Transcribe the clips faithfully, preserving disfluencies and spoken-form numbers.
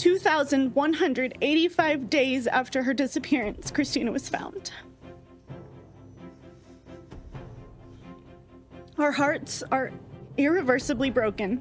two thousand one hundred eighty-five days after her disappearance, Christina was found. Our hearts are irreversibly broken.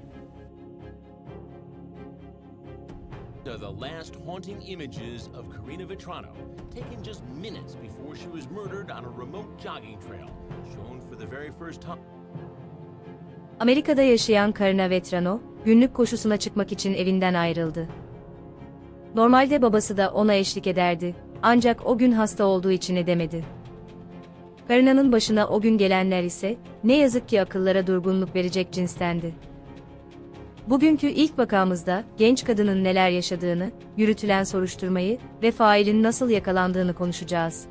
Are the last haunting images of Karina Vetrano, taken just minutes before she was murdered on a remote jogging trail, shown for the very first time. Amerika'da yaşayan Karina Vetrano, günlük koşusuna çıkmak için evinden ayrıldı. Normalde babası da ona eşlik ederdi, ancak o gün hasta olduğu için edemedi. Karina'nın başına o gün gelenler ise, ne yazık ki akıllara durgunluk verecek cinstendi. Bugünkü ilk vakamızda, genç kadının neler yaşadığını, yürütülen soruşturmayı ve failin nasıl yakalandığını konuşacağız.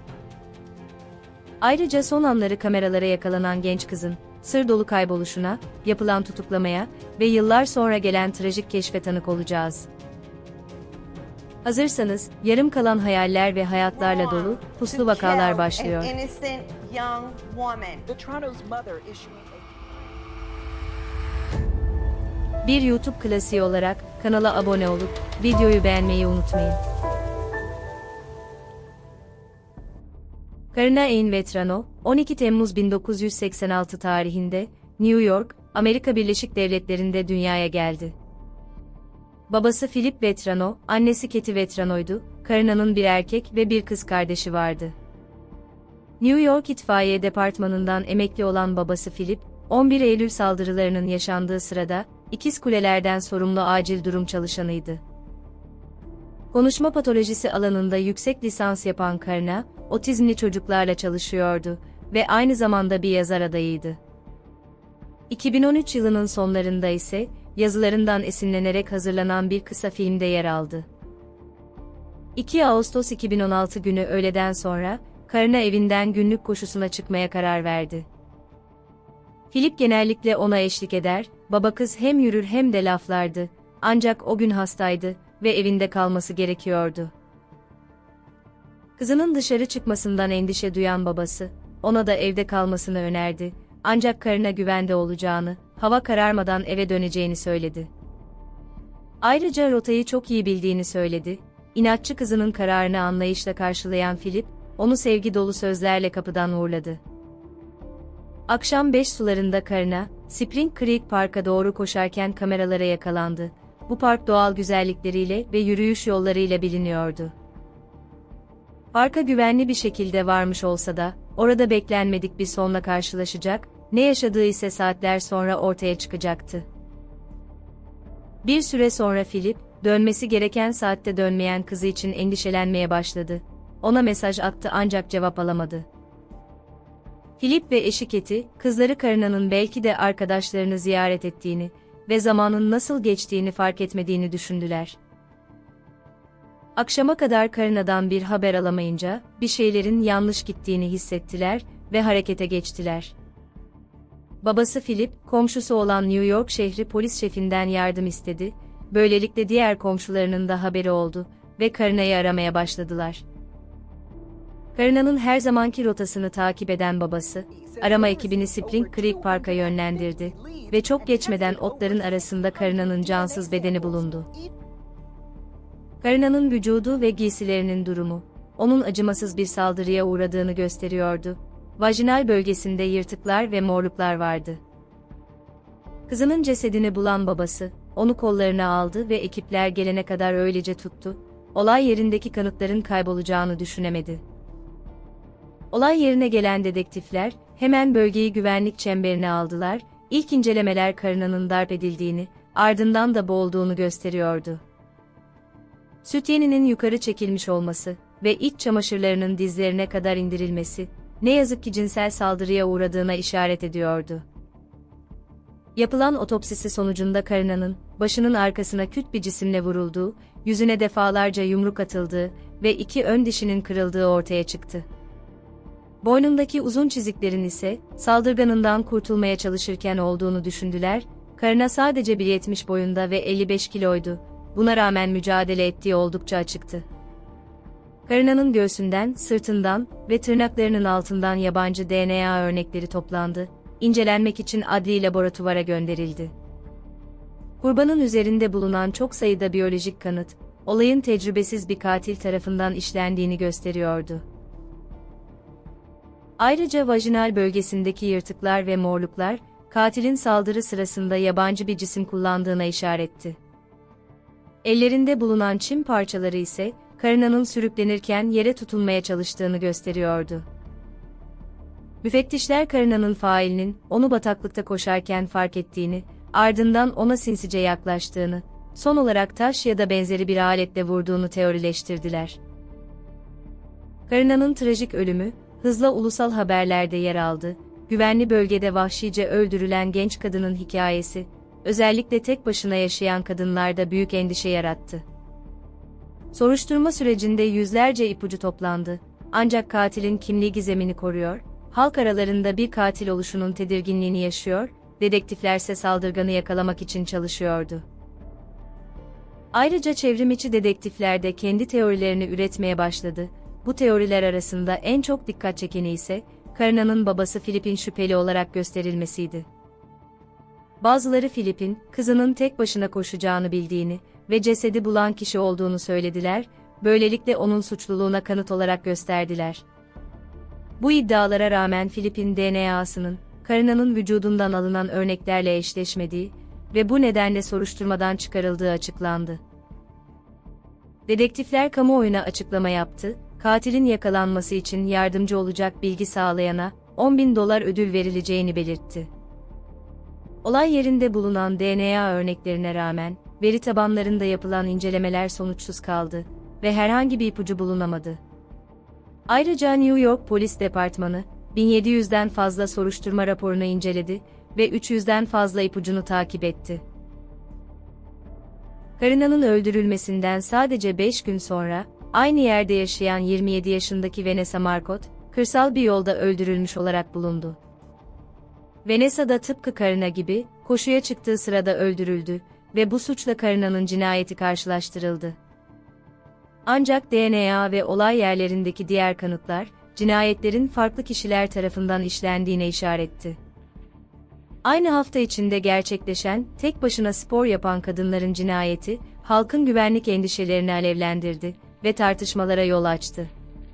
Ayrıca son anları kameralara yakalanan genç kızın, sır dolu kayboluşuna, yapılan tutuklamaya ve yıllar sonra gelen trajik keşfe tanık olacağız. Hazırsanız, yarım kalan hayaller ve hayatlarla dolu, puslu vakalar başlıyor. Bir YouTube klasiği olarak, kanala abone olup, videoyu beğenmeyi unutmayın. Karina Ann Vetrano, on iki Temmuz bin dokuz yüz seksen altı tarihinde, New York, Amerika Birleşik Devletleri'nde dünyaya geldi. Babası Philip Vetrano, annesi Katie Vetrano'ydu, Karina'nın bir erkek ve bir kız kardeşi vardı. New York İtfaiye Departmanı'ndan emekli olan babası Philip, on bir Eylül saldırılarının yaşandığı sırada, İkiz Kuleler'den sorumlu acil durum çalışanıydı. Konuşma patolojisi alanında yüksek lisans yapan Karina, otizmli çocuklarla çalışıyordu ve aynı zamanda bir yazar adayıydı. iki bin on üç yılının sonlarında ise, yazılarından esinlenerek hazırlanan bir kısa filmde yer aldı. iki Ağustos iki bin on altı günü öğleden sonra, Karina evinden günlük koşusuna çıkmaya karar verdi. Philip genellikle ona eşlik eder, baba kız hem yürür hem de laflardı, ancak o gün hastaydı ve evinde kalması gerekiyordu. Kızının dışarı çıkmasından endişe duyan babası, ona da evde kalmasını önerdi, ancak Karina güvende olacağını, hava kararmadan eve döneceğini söyledi. Ayrıca rotayı çok iyi bildiğini söyledi, inatçı kızının kararını anlayışla karşılayan Philip, onu sevgi dolu sözlerle kapıdan uğurladı. Akşam beş sularında Karina, Spring Creek Park'a doğru koşarken kameralara yakalandı. Bu park doğal güzellikleriyle ve yürüyüş yollarıyla biliniyordu. Parka güvenli bir şekilde varmış olsa da, orada beklenmedik bir sonla karşılaşacak, ne yaşadığı ise saatler sonra ortaya çıkacaktı. Bir süre sonra Philip, dönmesi gereken saatte dönmeyen kızı için endişelenmeye başladı. Ona mesaj attı ancak cevap alamadı. Philip ve eşi Katie, kızları Karina'nın belki de arkadaşlarını ziyaret ettiğini ve zamanın nasıl geçtiğini fark etmediğini düşündüler. Akşama kadar Karina'dan bir haber alamayınca, bir şeylerin yanlış gittiğini hissettiler ve harekete geçtiler. Babası Philip, komşusu olan New York şehri polis şefinden yardım istedi, böylelikle diğer komşularının da haberi oldu ve Karina'yı aramaya başladılar. Karina'nın her zamanki rotasını takip eden babası, arama ekibini Spring Creek Park'a yönlendirdi ve çok geçmeden otların arasında Karina'nın cansız bedeni bulundu. Karina'nın vücudu ve giysilerinin durumu, onun acımasız bir saldırıya uğradığını gösteriyordu. Vajinal bölgesinde yırtıklar ve morluklar vardı. Kızının cesedini bulan babası, onu kollarına aldı ve ekipler gelene kadar öylece tuttu, olay yerindeki kanıtların kaybolacağını düşünemedi. Olay yerine gelen dedektifler, hemen bölgeyi güvenlik çemberine aldılar, ilk incelemeler Karina'nın darp edildiğini, ardından da boğulduğunu gösteriyordu. Sütyeninin yukarı çekilmiş olması ve iç çamaşırlarının dizlerine kadar indirilmesi, ne yazık ki cinsel saldırıya uğradığına işaret ediyordu. Yapılan otopsisi sonucunda Karina'nın, başının arkasına küt bir cisimle vurulduğu, yüzüne defalarca yumruk atıldığı ve iki ön dişinin kırıldığı ortaya çıktı. Boynundaki uzun çiziklerin ise, saldırganından kurtulmaya çalışırken olduğunu düşündüler, Karina sadece bir yetmiş boyunda ve elli beş kiloydu, buna rağmen mücadele ettiği oldukça açıktı. Karina'nın göğsünden, sırtından ve tırnaklarının altından yabancı D N A örnekleri toplandı, incelenmek için adli laboratuvara gönderildi. Kurbanın üzerinde bulunan çok sayıda biyolojik kanıt, olayın tecrübesiz bir katil tarafından işlendiğini gösteriyordu. Ayrıca vajinal bölgesindeki yırtıklar ve morluklar, katilin saldırı sırasında yabancı bir cisim kullandığına işaretti. Ellerinde bulunan çim parçaları ise, Karina'nın sürüklenirken yere tutunmaya çalıştığını gösteriyordu. Müfettişler Karina'nın failinin, onu bataklıkta koşarken fark ettiğini, ardından ona sinsice yaklaştığını, son olarak taş ya da benzeri bir aletle vurduğunu teorileştirdiler. Karina'nın trajik ölümü, hızla ulusal haberlerde yer aldı. Güvenli bölgede vahşice öldürülen genç kadının hikayesi, özellikle tek başına yaşayan kadınlarda büyük endişe yarattı. Soruşturma sürecinde yüzlerce ipucu toplandı, ancak katilin kimliği gizemini koruyor, halk aralarında bir katil oluşunun tedirginliğini yaşıyor, dedektiflerse saldırganı yakalamak için çalışıyordu. Ayrıca çevrimiçi dedektifler de kendi teorilerini üretmeye başladı. Bu teoriler arasında en çok dikkat çekeni ise, Karina'nın babası Philip'in şüpheli olarak gösterilmesiydi. Bazıları Philip'in, kızının tek başına koşacağını bildiğini ve cesedi bulan kişi olduğunu söylediler, böylelikle onun suçluluğuna kanıt olarak gösterdiler. Bu iddialara rağmen Philip'in D N A'sının, Karina'nın vücudundan alınan örneklerle eşleşmediği ve bu nedenle soruşturmadan çıkarıldığı açıklandı. Dedektifler kamuoyuna açıklama yaptı, katilin yakalanması için yardımcı olacak bilgi sağlayana on bin dolar ödül verileceğini belirtti. Olay yerinde bulunan D N A örneklerine rağmen, veri tabanlarında yapılan incelemeler sonuçsuz kaldı ve herhangi bir ipucu bulunamadı. Ayrıca New York Polis Departmanı, bin yedi yüzden fazla soruşturma raporunu inceledi ve üç yüzden fazla ipucunu takip etti. Karina'nın öldürülmesinden sadece beş gün sonra, aynı yerde yaşayan yirmi yedi yaşındaki Vanessa Marcotte, kırsal bir yolda öldürülmüş olarak bulundu. Vanessa da tıpkı Karina gibi, koşuya çıktığı sırada öldürüldü ve bu suçla Karina'nın cinayeti karşılaştırıldı. Ancak D N A ve olay yerlerindeki diğer kanıtlar, cinayetlerin farklı kişiler tarafından işlendiğine işaretti. Aynı hafta içinde gerçekleşen, tek başına spor yapan kadınların cinayeti, halkın güvenlik endişelerini alevlendirdi ve tartışmalara yol açtı.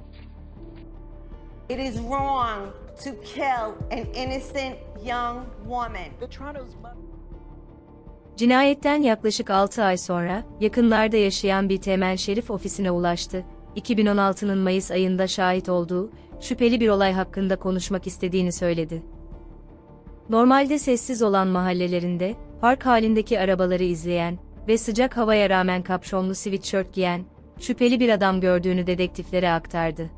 It is wrong to kill an innocent young woman. Cinayetten yaklaşık altı ay sonra, yakınlarda yaşayan bir temel şerif ofisine ulaştı. iki bin on altının Mayıs ayında şahit olduğu, şüpheli bir olay hakkında konuşmak istediğini söyledi. Normalde sessiz olan mahallelerinde, park halindeki arabaları izleyen ve sıcak havaya rağmen kapşonlu sweatshirt giyen, şüpheli bir adam gördüğünü dedektiflere aktardı.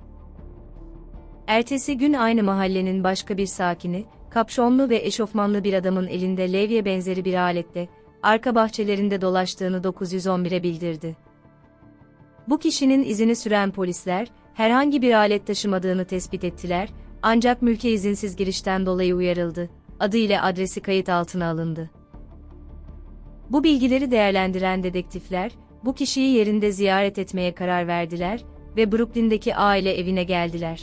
Ertesi gün aynı mahallenin başka bir sakini, kapşonlu ve eşofmanlı bir adamın elinde levye benzeri bir aletle, arka bahçelerinde dolaştığını dokuz yüz on bire bildirdi. Bu kişinin izini süren polisler, herhangi bir alet taşımadığını tespit ettiler, ancak mülke izinsiz girişten dolayı uyarıldı, adı ile adresi kayıt altına alındı. Bu bilgileri değerlendiren dedektifler, bu kişiyi yerinde ziyaret etmeye karar verdiler ve Brooklyn'deki aile evine geldiler.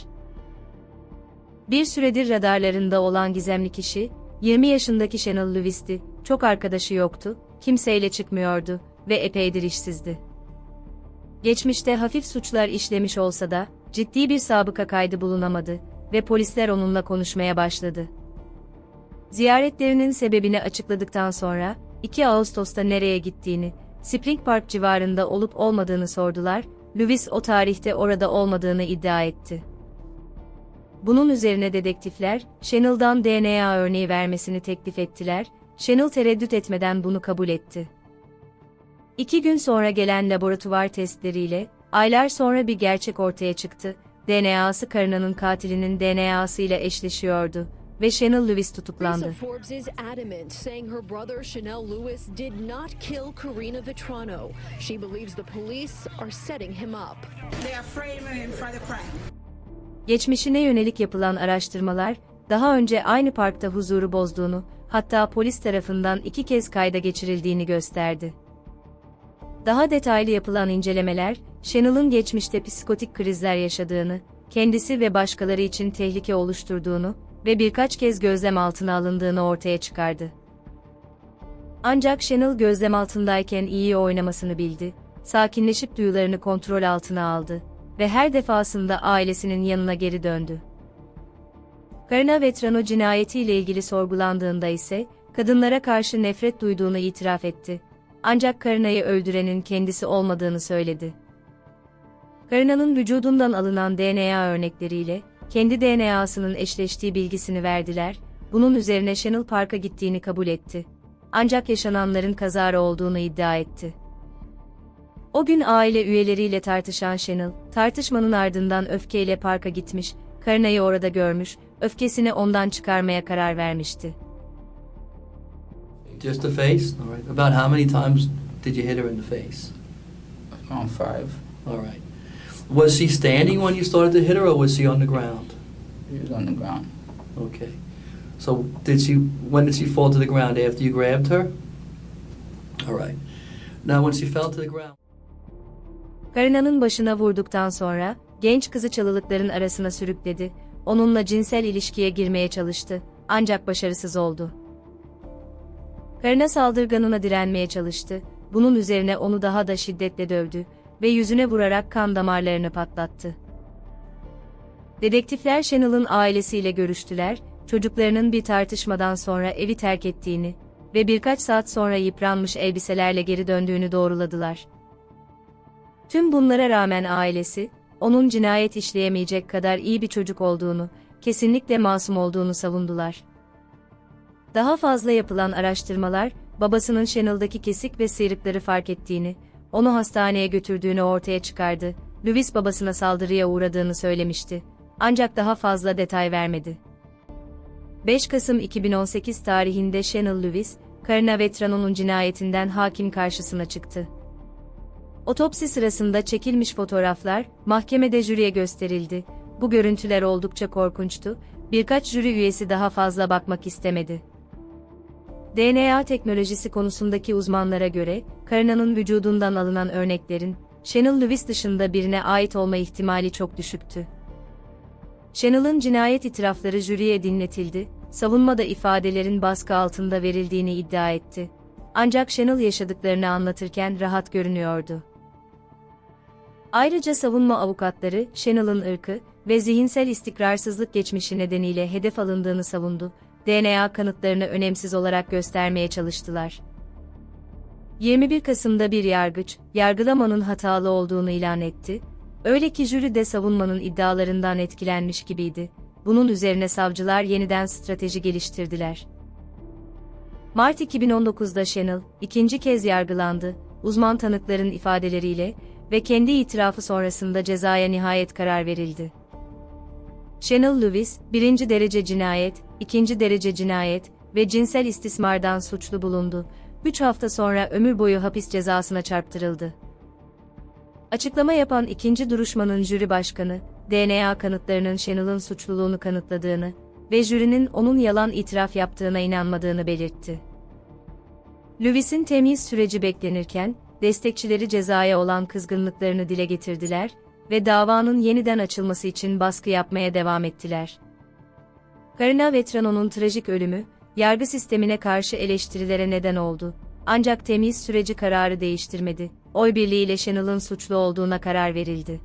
Bir süredir radarlarında olan gizemli kişi, yirmi yaşındaki Chanel Lewis'ti, çok arkadaşı yoktu, kimseyle çıkmıyordu ve epeydir işsizdi. Geçmişte hafif suçlar işlemiş olsa da, ciddi bir sabıka kaydı bulunamadı ve polisler onunla konuşmaya başladı. Ziyaretlerinin sebebini açıkladıktan sonra, iki Ağustos'ta nereye gittiğini, Spring Park civarında olup olmadığını sordular, Lewis o tarihte orada olmadığını iddia etti. Bunun üzerine dedektifler, Chanel'dan D N A örneği vermesini teklif ettiler, Chanel tereddüt etmeden bunu kabul etti. İki gün sonra gelen laboratuvar testleriyle, aylar sonra bir gerçek ortaya çıktı, D N A'sı Karina'nın katilinin D N A'sı ile eşleşiyordu ve Chanel Lewis tutuklandı. Lisa Forbes is adamant, saying her brother Chanel Lewis did not kill Karina Vetrano. She believes the police are setting him up. They are framing him for the crime. Geçmişine yönelik yapılan araştırmalar, daha önce aynı parkta huzuru bozduğunu, hatta polis tarafından iki kez kayda geçirildiğini gösterdi. Daha detaylı yapılan incelemeler, Chanel'ın geçmişte psikotik krizler yaşadığını, kendisi ve başkaları için tehlike oluşturduğunu ve birkaç kez gözlem altına alındığını ortaya çıkardı. Ancak Chanel gözlem altındayken iyi oynamasını bildi, sakinleşip duyularını kontrol altına aldı ve her defasında ailesinin yanına geri döndü. Karina Vetrano cinayetiyle ilgili sorgulandığında ise, kadınlara karşı nefret duyduğunu itiraf etti. Ancak Karina'yı öldürenin kendisi olmadığını söyledi. Karina'nın vücudundan alınan D N A örnekleriyle, kendi D N A'sının eşleştiği bilgisini verdiler, bunun üzerine Chanel parka gittiğini kabul etti. Ancak yaşananların kazara olduğunu iddia etti. O gün aile üyeleriyle tartışan Chanel, tartışmanın ardından öfkeyle parka gitmiş, Karina'yı orada görmüş, öfkesini ondan çıkarmaya karar vermişti. Just the face? All right. About how many times did you hit her in the face? Around five. All right. Was she standing when you started to hit her, or was she on the ground? She was on the ground. Okay. So did she? When did she fall to the ground? After you grabbed her? All right. Now when she fell to the ground. Karina'nın başına vurduktan sonra, genç kızı çalılıkların arasına sürükledi, onunla cinsel ilişkiye girmeye çalıştı, ancak başarısız oldu. Karina saldırganına direnmeye çalıştı, bunun üzerine onu daha da şiddetle dövdü ve yüzüne vurarak kan damarlarını patlattı. Dedektifler Chanel'ın ailesiyle görüştüler, çocuklarının bir tartışmadan sonra evi terk ettiğini ve birkaç saat sonra yıpranmış elbiselerle geri döndüğünü doğruladılar. Tüm bunlara rağmen ailesi, onun cinayet işleyemeyecek kadar iyi bir çocuk olduğunu, kesinlikle masum olduğunu savundular. Daha fazla yapılan araştırmalar, babasının Chanel'daki kesik ve sıyrıkları fark ettiğini, onu hastaneye götürdüğünü ortaya çıkardı. Lewis babasına saldırıya uğradığını söylemişti. Ancak daha fazla detay vermedi. beş Kasım iki bin on sekiz tarihinde Chanel Lewis, Karina Vetrano'nun cinayetinden hakim karşısına çıktı. Otopsi sırasında çekilmiş fotoğraflar, mahkemede jüriye gösterildi. Bu görüntüler oldukça korkunçtu, birkaç jüri üyesi daha fazla bakmak istemedi. D N A teknolojisi konusundaki uzmanlara göre, Karina'nın vücudundan alınan örneklerin, Chanel Lewis dışında birine ait olma ihtimali çok düşüktü. Chanel'ın cinayet itirafları jüriye dinletildi, savunma da ifadelerin baskı altında verildiğini iddia etti. Ancak Chanel yaşadıklarını anlatırken rahat görünüyordu. Ayrıca savunma avukatları, Chanel'ın ırkı ve zihinsel istikrarsızlık geçmişi nedeniyle hedef alındığını savundu, D N A kanıtlarını önemsiz olarak göstermeye çalıştılar. yirmi bir Kasım'da bir yargıç, yargılamanın hatalı olduğunu ilan etti, öyle ki jüri de savunmanın iddialarından etkilenmiş gibiydi, bunun üzerine savcılar yeniden strateji geliştirdiler. Mart iki bin on dokuzda Chanel, ikinci kez yargılandı, uzman tanıkların ifadeleriyle ve kendi itirafı sonrasında cezaya nihayet karar verildi. Chanel Lewis, birinci derece cinayet, ikinci derece cinayet ve cinsel istismardan suçlu bulundu, üç hafta sonra ömür boyu hapis cezasına çarptırıldı. Açıklama yapan ikinci duruşmanın jüri başkanı, D N A kanıtlarının Chanel'ın suçluluğunu kanıtladığını ve jürinin onun yalan itiraf yaptığına inanmadığını belirtti. Lewis'in temyiz süreci beklenirken, destekçileri cezaya olan kızgınlıklarını dile getirdiler ve davanın yeniden açılması için baskı yapmaya devam ettiler. Karina Vetrano'nun trajik ölümü, yargı sistemine karşı eleştirilere neden oldu. Ancak temyiz süreci kararı değiştirmedi, oy birliğiyle Chanel'ın suçlu olduğuna karar verildi.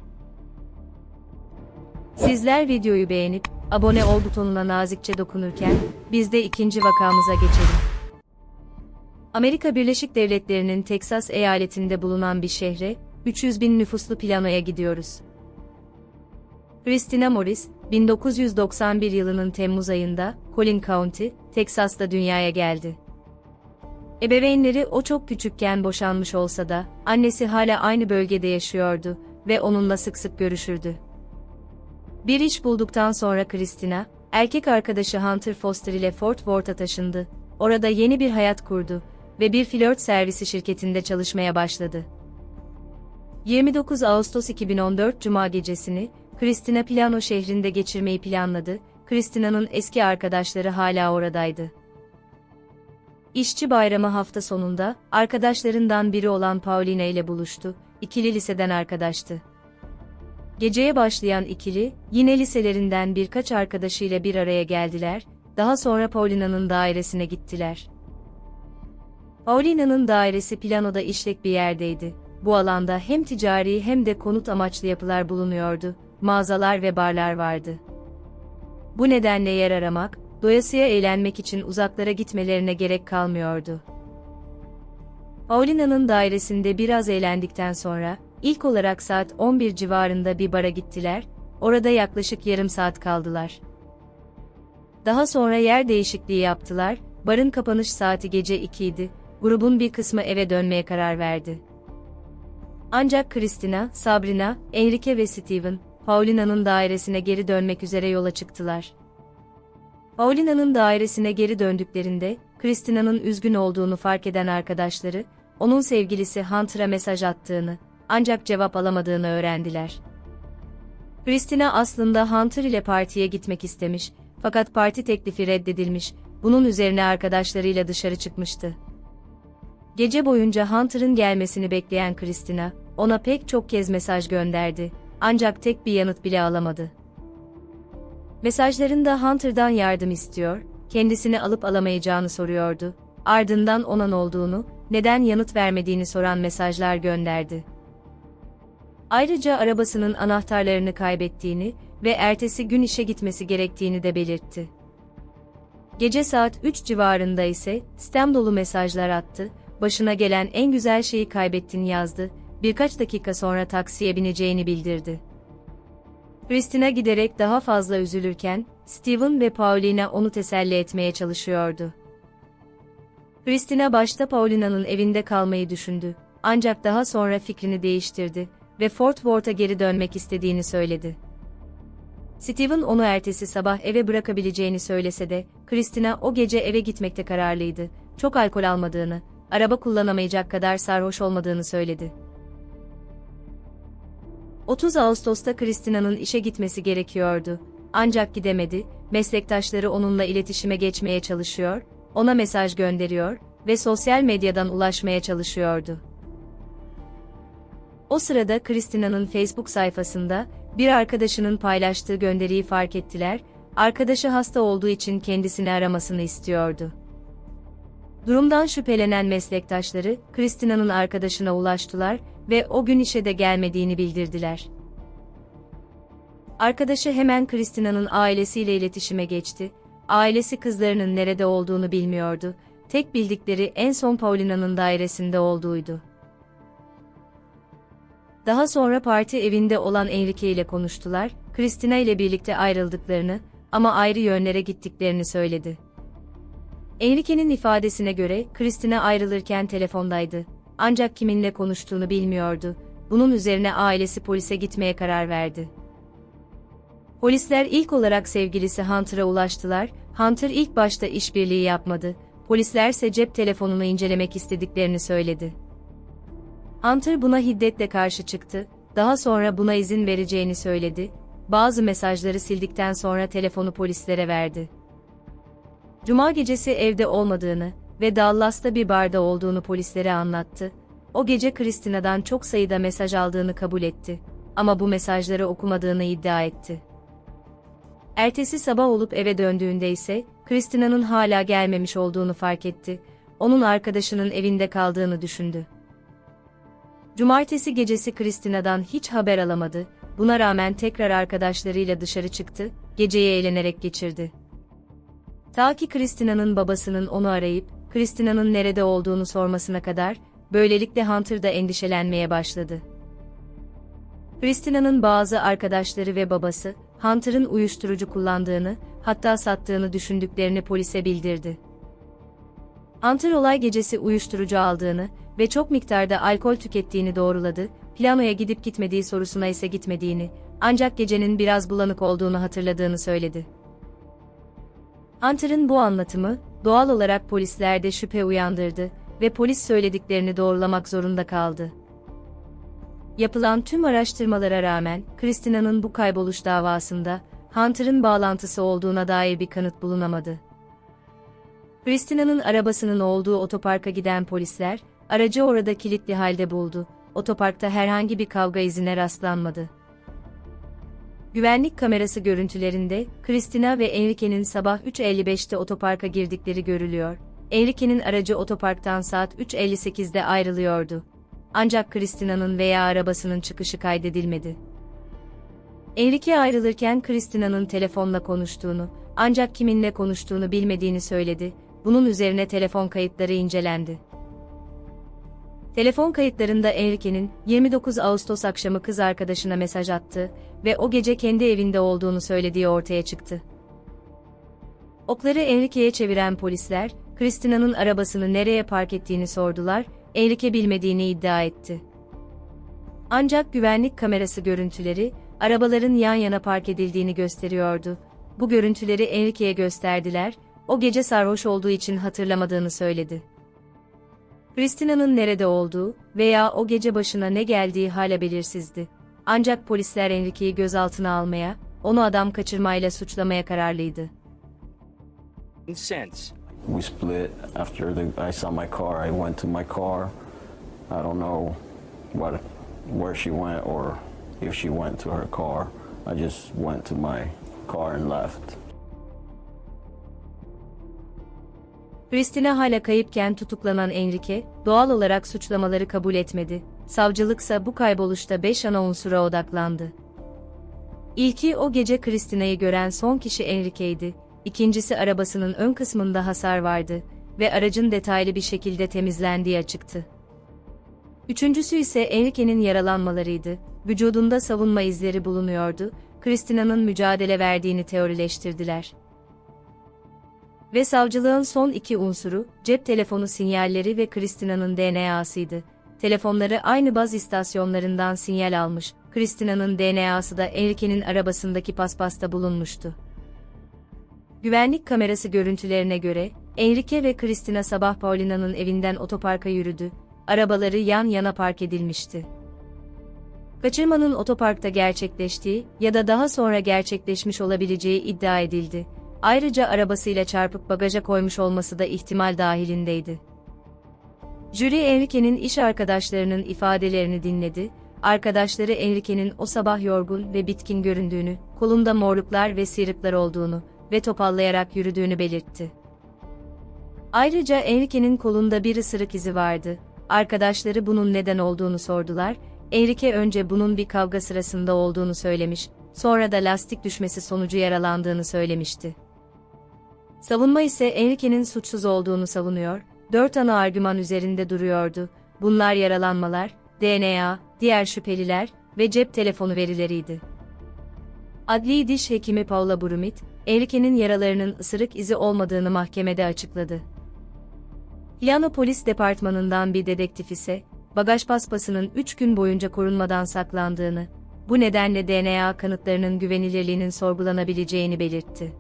Sizler videoyu beğenip, abone ol butonuna nazikçe dokunurken, biz de ikinci vakamıza geçelim. Amerika Birleşik Devletleri'nin Teksas eyaletinde bulunan bir şehre, üç yüz bin nüfuslu Plano'ya gidiyoruz. Christina Morris, bin dokuz yüz doksan bir yılının Temmuz ayında, Collin County, Teksas'ta dünyaya geldi. Ebeveynleri o çok küçükken boşanmış olsa da, annesi hala aynı bölgede yaşıyordu ve onunla sık sık görüşürdü. Bir iş bulduktan sonra Christina, erkek arkadaşı Hunter Foster ile Fort Worth'a taşındı, orada yeni bir hayat kurdu ve bir flört servisi şirketinde çalışmaya başladı. yirmi dokuz Ağustos iki bin on dört Cuma gecesini, Christina Plano şehrinde geçirmeyi planladı, Christina'nın eski arkadaşları hala oradaydı. İşçi bayramı hafta sonunda, arkadaşlarından biri olan Paulina ile buluştu, ikili liseden arkadaştı. Geceye başlayan ikili, yine liselerinden birkaç arkadaşıyla bir araya geldiler, daha sonra Paulina'nın dairesine gittiler. Paulina'nın dairesi planoda işlek bir yerdeydi. Bu alanda hem ticari hem de konut amaçlı yapılar bulunuyordu, mağazalar ve barlar vardı. Bu nedenle yer aramak, doyasıya eğlenmek için uzaklara gitmelerine gerek kalmıyordu. Paulina'nın dairesinde biraz eğlendikten sonra, ilk olarak saat on bir civarında bir bara gittiler, orada yaklaşık yarım saat kaldılar. Daha sonra yer değişikliği yaptılar, barın kapanış saati gece iki idi, grubun bir kısmı eve dönmeye karar verdi. Ancak Christina, Sabrina, Enrique ve Steven, Paulina'nın dairesine geri dönmek üzere yola çıktılar. Paulina'nın dairesine geri döndüklerinde, Christina'nın üzgün olduğunu fark eden arkadaşları, onun sevgilisi Hunter'a mesaj attığını, ancak cevap alamadığını öğrendiler. Christina aslında Hunter ile partiye gitmek istemiş, fakat parti teklifi reddedilmiş, bunun üzerine arkadaşlarıyla dışarı çıkmıştı. Gece boyunca Hunter'ın gelmesini bekleyen Christina, ona pek çok kez mesaj gönderdi, ancak tek bir yanıt bile alamadı. Mesajlarında Hunter'dan yardım istiyor, kendisini alıp alamayacağını soruyordu, ardından onun olduğunu, neden yanıt vermediğini soran mesajlar gönderdi. Ayrıca arabasının anahtarlarını kaybettiğini ve ertesi gün işe gitmesi gerektiğini de belirtti. Gece saat üç civarında ise spam dolu mesajlar attı, başına gelen en güzel şeyi kaybettin yazdı, birkaç dakika sonra taksiye bineceğini bildirdi. Christina giderek daha fazla üzülürken, Steven ve Paulina onu teselli etmeye çalışıyordu. Christina başta Paulina'nın evinde kalmayı düşündü, ancak daha sonra fikrini değiştirdi ve Fort Worth'a geri dönmek istediğini söyledi. Steven onu ertesi sabah eve bırakabileceğini söylese de, Christina o gece eve gitmekte kararlıydı, çok alkol almadığını, araba kullanamayacak kadar sarhoş olmadığını söyledi. otuz Ağustos'ta Christina'nın işe gitmesi gerekiyordu, ancak gidemedi, meslektaşları onunla iletişime geçmeye çalışıyor, ona mesaj gönderiyor ve sosyal medyadan ulaşmaya çalışıyordu. O sırada Christina'nın Facebook sayfasında, bir arkadaşının paylaştığı gönderiyi fark ettiler, arkadaşı hasta olduğu için kendisini aramasını istiyordu. Durumdan şüphelenen meslektaşları, Christina'nın arkadaşına ulaştılar ve o gün işe de gelmediğini bildirdiler. Arkadaşı hemen Christina'nın ailesiyle iletişime geçti, ailesi kızlarının nerede olduğunu bilmiyordu, tek bildikleri en son Paulina'nın dairesinde olduğuydu. Daha sonra parti evinde olan Enrique ile konuştular, Christina ile birlikte ayrıldıklarını ama ayrı yönlere gittiklerini söyledi. Enrique'nin ifadesine göre Christina ayrılırken telefondaydı, ancak kiminle konuştuğunu bilmiyordu, bunun üzerine ailesi polise gitmeye karar verdi. Polisler ilk olarak sevgilisi Hunter'a ulaştılar, Hunter ilk başta işbirliği yapmadı, polislerse cep telefonunu incelemek istediklerini söyledi. Hunter buna hiddetle karşı çıktı, daha sonra buna izin vereceğini söyledi, bazı mesajları sildikten sonra telefonu polislere verdi. Cuma gecesi evde olmadığını ve Dallas'ta bir barda olduğunu polislere anlattı, o gece Christina'dan çok sayıda mesaj aldığını kabul etti, ama bu mesajları okumadığını iddia etti. Ertesi sabah olup eve döndüğünde ise, Christina'nın hala gelmemiş olduğunu fark etti, onun arkadaşının evinde kaldığını düşündü. Cumartesi gecesi Christina'dan hiç haber alamadı, buna rağmen tekrar arkadaşlarıyla dışarı çıktı, geceyi eğlenerek geçirdi. Ta ki Christina'nın babasının onu arayıp, Christina'nın nerede olduğunu sormasına kadar, böylelikle Hunter da endişelenmeye başladı. Christina'nın bazı arkadaşları ve babası, Hunter'ın uyuşturucu kullandığını, hatta sattığını düşündüklerini polise bildirdi. Hunter olay gecesi uyuşturucu aldığını ve çok miktarda alkol tükettiğini doğruladı, planoya gidip gitmediği sorusuna ise gitmediğini, ancak gecenin biraz bulanık olduğunu hatırladığını söyledi. Hunter'ın bu anlatımı, doğal olarak polislerde şüphe uyandırdı ve polis söylediklerini doğrulamak zorunda kaldı. Yapılan tüm araştırmalara rağmen, Christina'nın bu kayboluş davasında, Hunter'ın bağlantısı olduğuna dair bir kanıt bulunamadı. Christina'nın arabasının olduğu otoparka giden polisler, aracı orada kilitli halde buldu, otoparkta herhangi bir kavga izine rastlanmadı. Güvenlik kamerası görüntülerinde, Christina ve Enrique'nin sabah üç elli beşte otoparka girdikleri görülüyor. Enrique'nin aracı otoparktan saat üç elli sekizde ayrılıyordu. Ancak Christina'nın veya arabasının çıkışı kaydedilmedi. Enrique ayrılırken Christina'nın telefonla konuştuğunu, ancak kiminle konuştuğunu bilmediğini söyledi. Bunun üzerine telefon kayıtları incelendi. Telefon kayıtlarında Enrique'nin yirmi dokuz Ağustos akşamı kız arkadaşına mesaj attığı ve o gece kendi evinde olduğunu söylediği ortaya çıktı. Okları Enrique'ye çeviren polisler, Christina'nın arabasını nereye park ettiğini sordular, Enrique bilmediğini iddia etti. Ancak güvenlik kamerası görüntüleri, arabaların yan yana park edildiğini gösteriyordu. Bu görüntüleri Enrique'ye gösterdiler, o gece sarhoş olduğu için hatırlamadığını söyledi. Christina'nın nerede olduğu veya o gece başına ne geldiği hala belirsizdi. Ancak polisler Enrique'yi gözaltına almaya, onu adam kaçırmayla suçlamaya kararlıydı. Since we split after the, I saw my car, I went to my car. I don't know what, where she went or if she went to her car. I just went to my car and left. Christina hala kayıpken tutuklanan Enrique, doğal olarak suçlamaları kabul etmedi. Savcılıksa bu kayboluşta beş ana unsura odaklandı. İlki o gece Christina'yı gören son kişi Enrique'ydi. İkincisi arabasının ön kısmında hasar vardı ve aracın detaylı bir şekilde temizlendiği açıktı. Üçüncüsü ise Enrique'nin yaralanmalarıydı. Vücudunda savunma izleri bulunuyordu. Christina'nın mücadele verdiğini teorileştirdiler. Ve savcılığın son iki unsuru, cep telefonu sinyalleri ve Christina'nın D N A'sıydı. Telefonları aynı baz istasyonlarından sinyal almış, Christina'nın D N A'sı da Enrique'nin arabasındaki paspasta bulunmuştu. Güvenlik kamerası görüntülerine göre, Enrique ve Christina sabah Paulina'nın evinden otoparka yürüdü, arabaları yan yana park edilmişti. Kaçırmanın otoparkta gerçekleştiği ya da daha sonra gerçekleşmiş olabileceği iddia edildi. Ayrıca arabasıyla çarpıp bagaja koymuş olması da ihtimal dahilindeydi. Jüri Enrique'nin iş arkadaşlarının ifadelerini dinledi, arkadaşları Enrique'nin o sabah yorgun ve bitkin göründüğünü, kolunda morluklar ve sıyrıklar olduğunu ve topallayarak yürüdüğünü belirtti. Ayrıca Enrique'nin kolunda bir ısırık izi vardı. Arkadaşları bunun neden olduğunu sordular. Enrique önce bunun bir kavga sırasında olduğunu söylemiş, sonra da lastik düşmesi sonucu yaralandığını söylemişti. Savunma ise Enrique'nin suçsuz olduğunu savunuyor, dört ana argüman üzerinde duruyordu. Bunlar yaralanmalar, D N A, diğer şüpheliler ve cep telefonu verileriydi. Adli diş hekimi Paula Brumit, Enrique'nin yaralarının ısırık izi olmadığını mahkemede açıkladı. Llano Polis Departmanı'ndan bir dedektif ise, bagaj paspasının üç gün boyunca korunmadan saklandığını, bu nedenle D N A kanıtlarının güvenilirliğinin sorgulanabileceğini belirtti.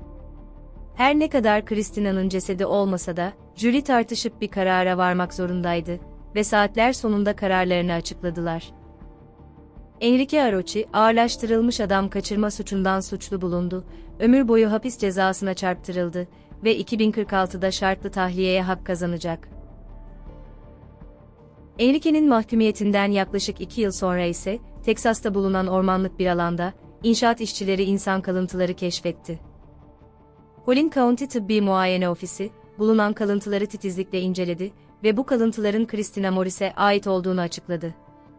Her ne kadar Christina'nın cesedi olmasa da, jüri tartışıp bir karara varmak zorundaydı ve saatler sonunda kararlarını açıkladılar. Enrique Arochi, ağırlaştırılmış adam kaçırma suçundan suçlu bulundu, ömür boyu hapis cezasına çarptırıldı ve iki bin kırk altıda şartlı tahliyeye hak kazanacak. Enrique'nin mahkumiyetinden yaklaşık iki yıl sonra ise, Teksas'ta bulunan ormanlık bir alanda, inşaat işçileri insan kalıntıları keşfetti. Collin County Tıbbi Muayene Ofisi, bulunan kalıntıları titizlikle inceledi ve bu kalıntıların Christina Morris'e ait olduğunu açıkladı.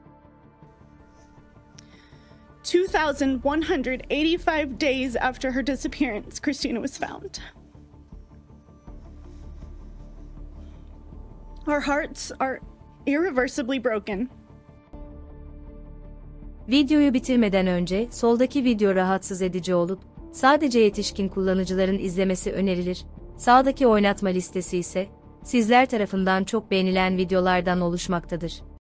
two thousand one hundred eighty-five days after her disappearance, Christina was found. Our hearts are irreversibly broken. Videoyu bitirmeden önce, soldaki video rahatsız edici olup, sadece yetişkin kullanıcıların izlemesi önerilir. Sağdaki oynatma listesi ise, sizler tarafından çok beğenilen videolardan oluşmaktadır.